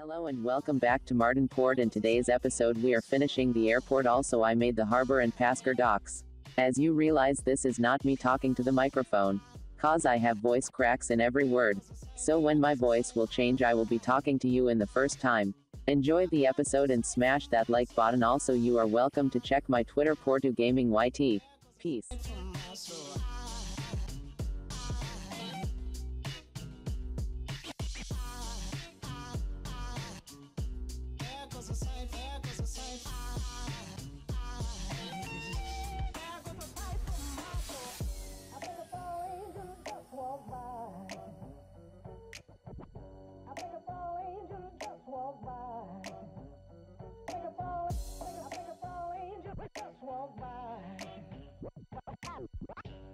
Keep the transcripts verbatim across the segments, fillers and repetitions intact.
Hello and welcome back to Martin Port. In today's episode we are finishing the airport, also I made the harbor and Pasker docks. As you realize, this is not me talking to the microphone, cause I have voice cracks in every word. So when my voice will change I will be talking to you in the first time. Enjoy the episode and smash that like button. Also you are welcome to check my Twitter Portu Gaming Y T. Peace. Walk by.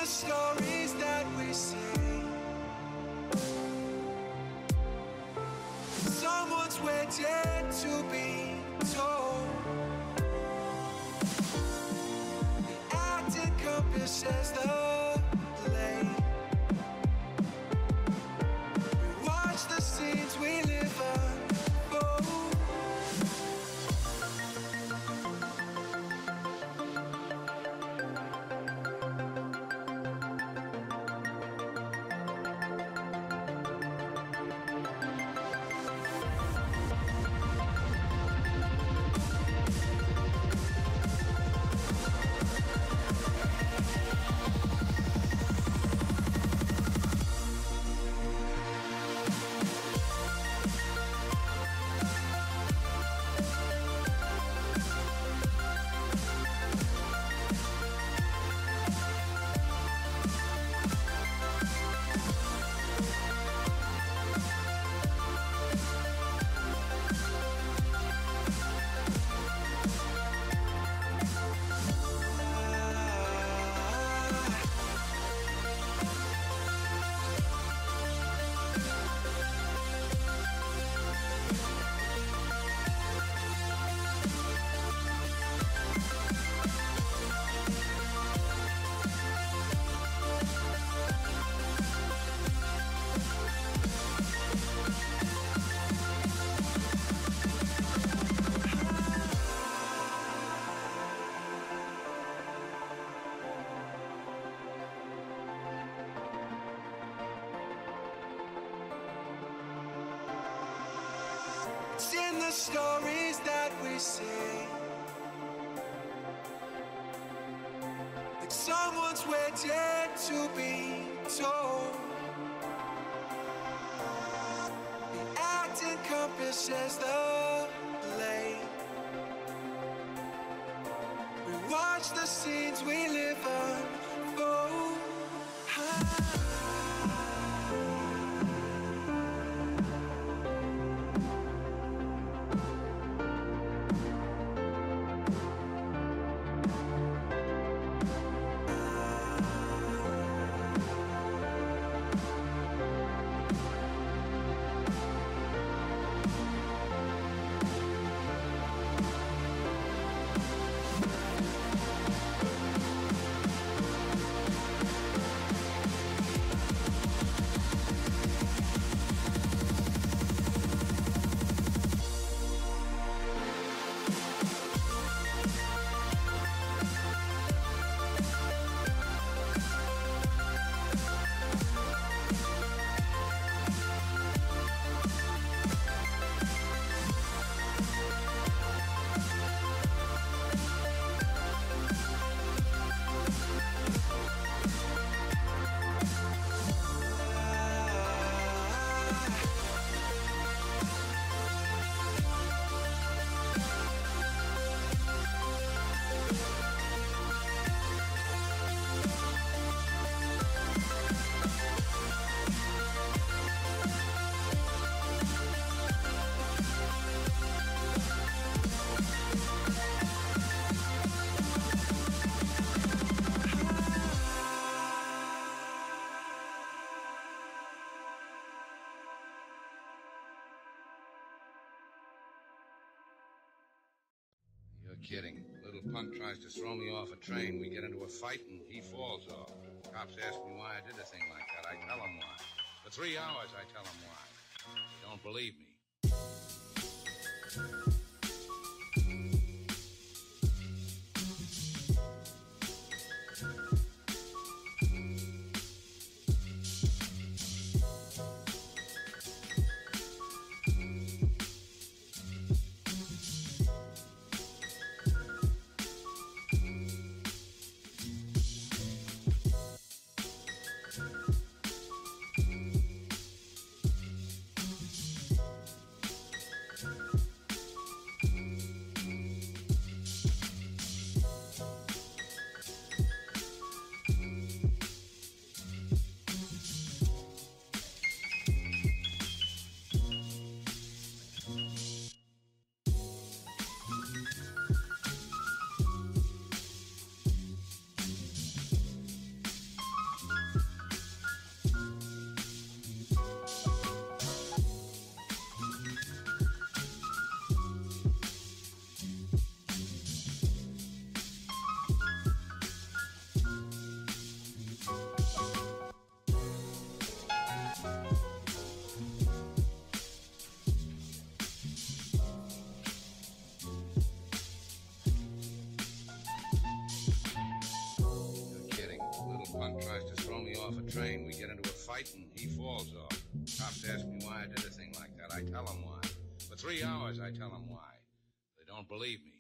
stories that we say. Someone's waiting to be told. The acting compass says the lane. We watch the scenes we live unfold. It's in the stories that we say. Like someone's waiting to be told. The acting compass says the lane. We watch the scenes we live unfold. You're kidding. Little punk tries to throw me off a train. We get into a fight and he falls off. Cops ask me why I did a thing like that. I tell them why. For three hours, I tell them why. They don't believe me. off a train. We get into a fight and he falls off. Cops ask me why I did a thing like that. I tell them why. For three hours, I tell them why. They don't believe me.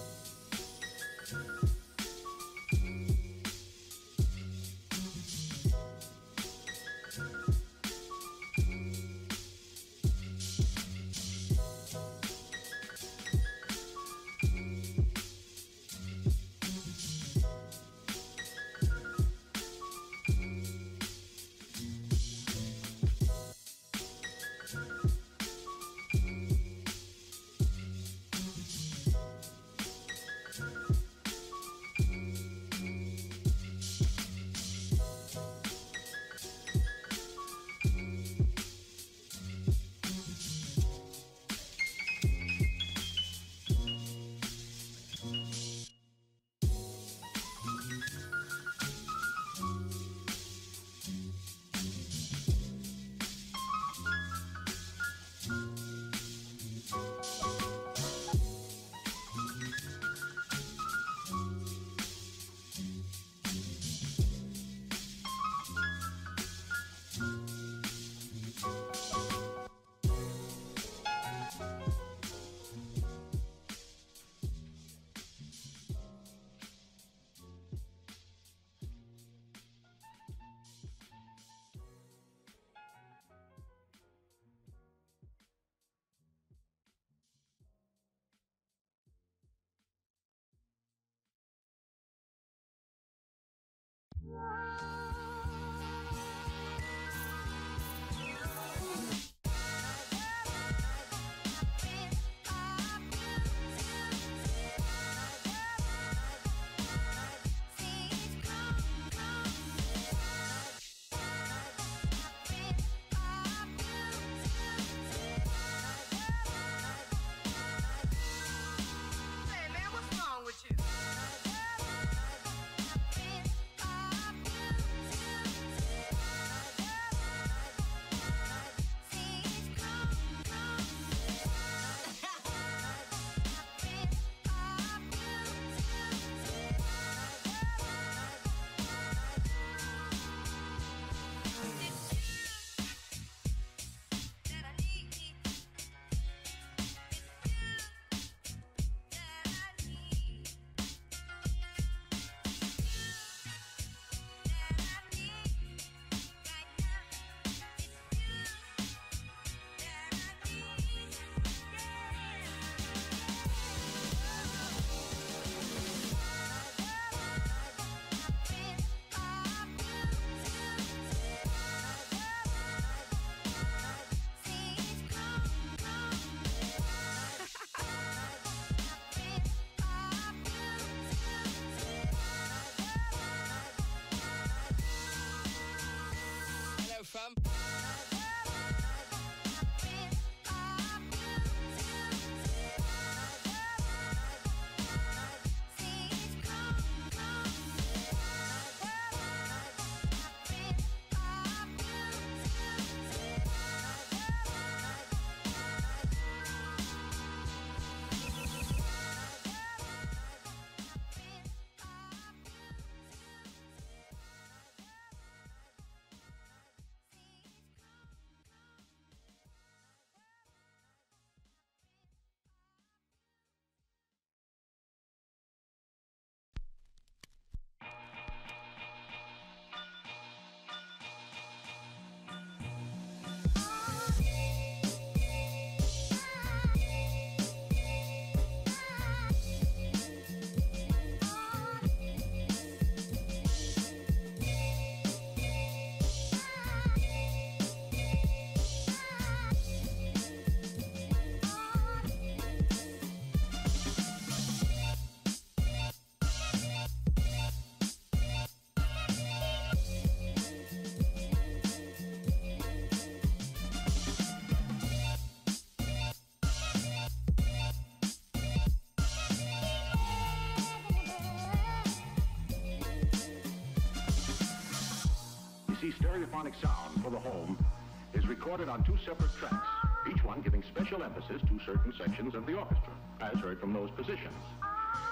C stereophonic sound for the home is recorded on two separate tracks, each one giving special emphasis to certain sections of the orchestra, as heard from those positions.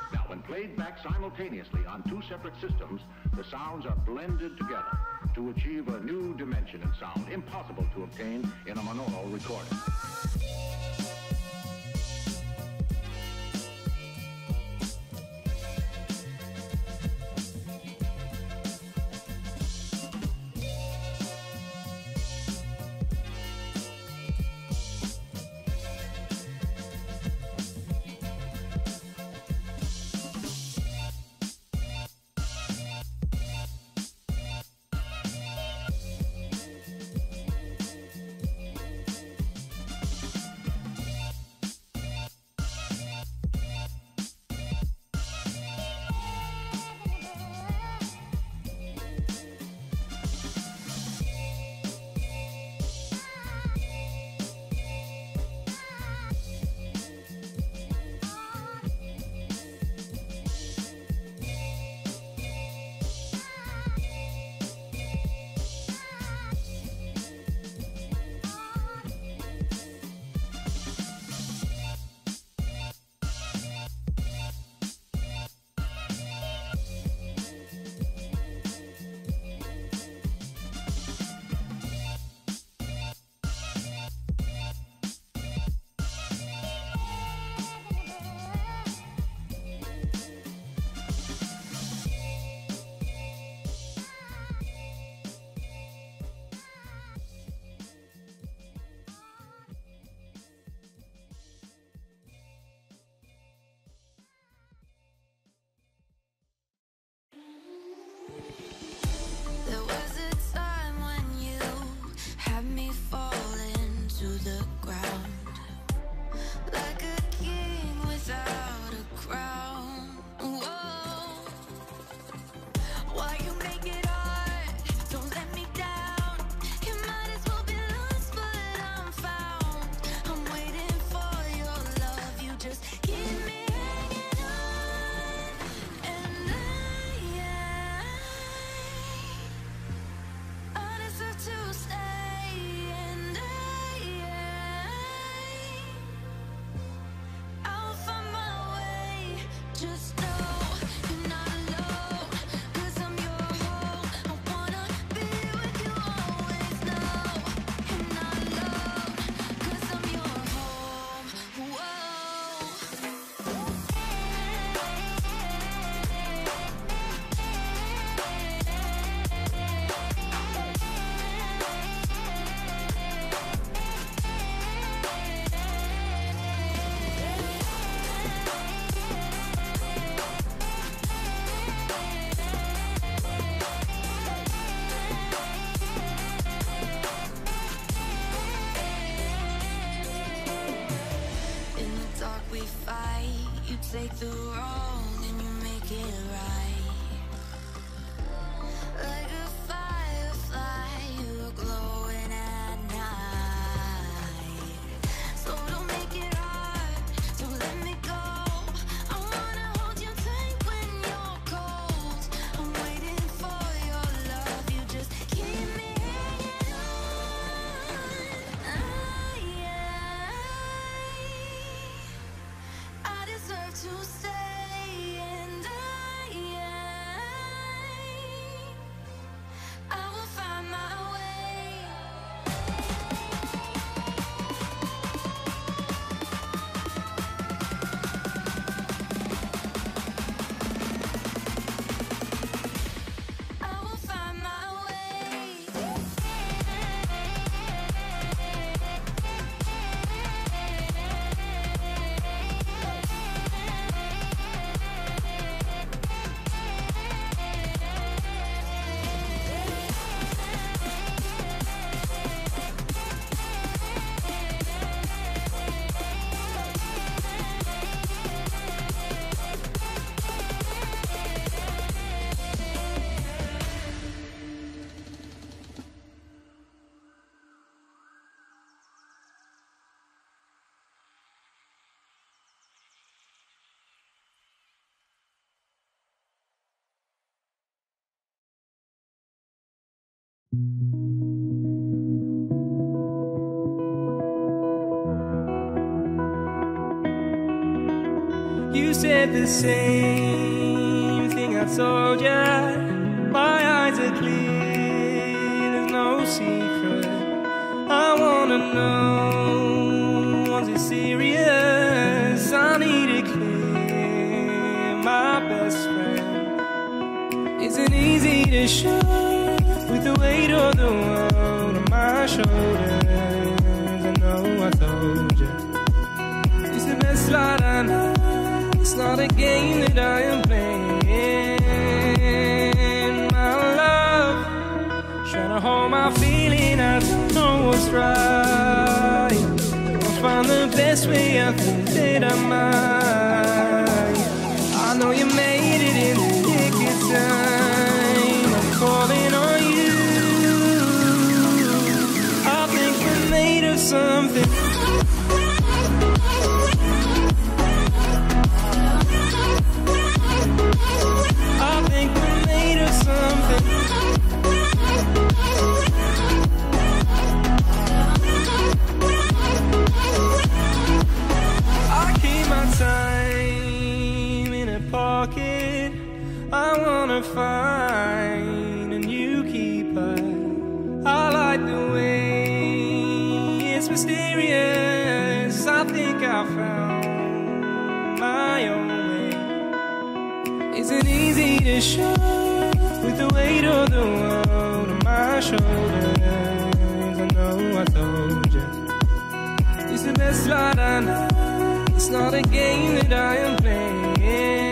Now, when played back simultaneously on two separate systems, the sounds are blended together to achieve a new dimension in sound, impossible to obtain in a monaural recording. There was a time when you had me falling to the ground, like a king without a crown. Whoa. Why you make it hard? Don't let me down. You might as well be lost, but I'm found. I'm waiting for your love. You just keep me hanging on, and I, I, I deserve to stay, and I, I'll find my way. Just know you're not alone, 'cause I'm your home. I wanna be with you always. Know you're not alone, 'cause I'm your home. Whoa. In the dark we fight. You take the wrong and you make it right. Like a firefly, you're glowing at night. So don't make it hard, don't let me go. I wanna hold you tight when you're cold. I'm waiting for your love. You just keep me hanging on. I, I deserve to stay, You said the same thing I told ya. My eyes are clear, there's no secret. I wanna know, was it serious? I need it clear, my best friend. Isn't easy to show with the weight of the world on my shoulders. I know I told you, it's the best light I know. It's not a game that I am playing. My love, trying to hold my feeling, I don't know what's right. I'll find the best way, I think that I might. I know you made it in the nick of time. I'm calling on you. I think we're made of something. I think we're made of something. I keep my time in a pocket. I wanna find a new keeper. I like the way it's mysterious. I think I found my own way. Isn't easy to show with the weight of the world on my shoulders. I know I told you, it's the best light I know. It's not a game that I am playing.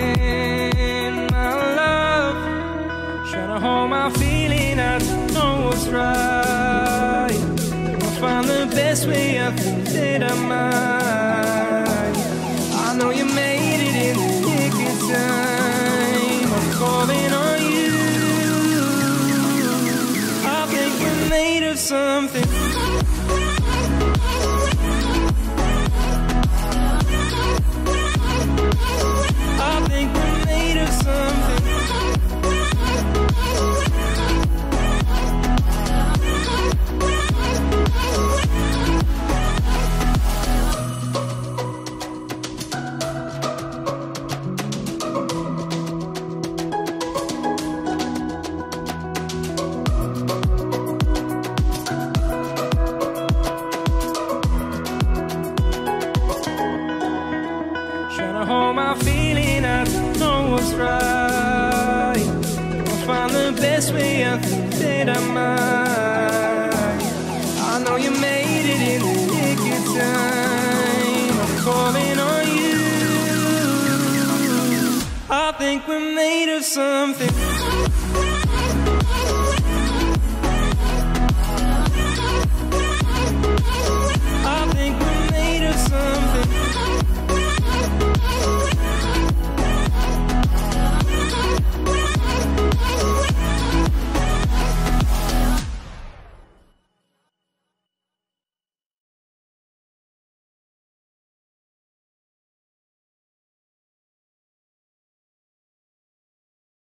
My love, trying to hold my feeling, I don't know what's right. I'll find the best way, I think that I might. I know you made it in the nick of time. I'm calling on you. I think we're made of something. I think we're made of something. Trying to hold my feeling, I don't know what's right. I'll find the best way, I think that I might. I know you made it in the nick of time. I'm calling on you. I think we're made of something.